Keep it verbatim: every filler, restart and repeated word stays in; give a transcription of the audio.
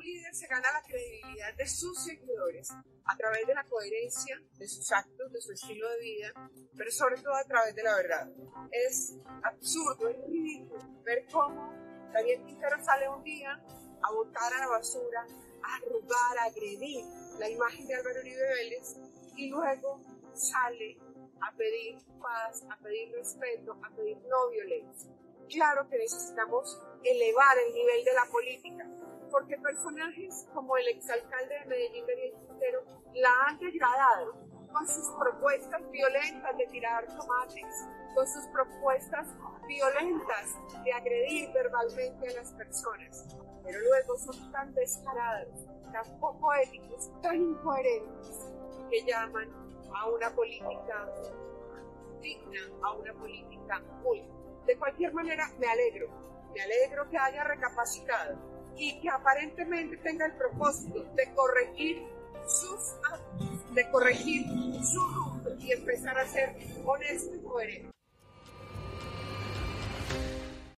líder se gana la credibilidad de sus seguidores a través de la coherencia de sus actos, de su estilo de vida, pero sobre todo a través de la verdad. Es absurdo, es ridículo ver cómo Daniel Quintero sale un día a botar a la basura, a arrugar, a agredir la imagen de Álvaro Uribe Vélez y luego sale a pedir paz, a pedir respeto, a pedir no violencia. Claro que necesitamos elevar el nivel de la política, porque personajes como el exalcalde de Medellín, Daniel Quintero, la han degradado con sus propuestas violentas de tirar tomates, con sus propuestas violentas de agredir verbalmente a las personas, pero luego son tan descarados, tan poco éticos, tan incoherentes, que llaman a una política digna, a una política justa. De cualquier manera, me alegro, me alegro que haya recapacitado y que aparentemente tenga el propósito de corregir sus actos, de corregir su rumbo y empezar a ser honesto y coherente.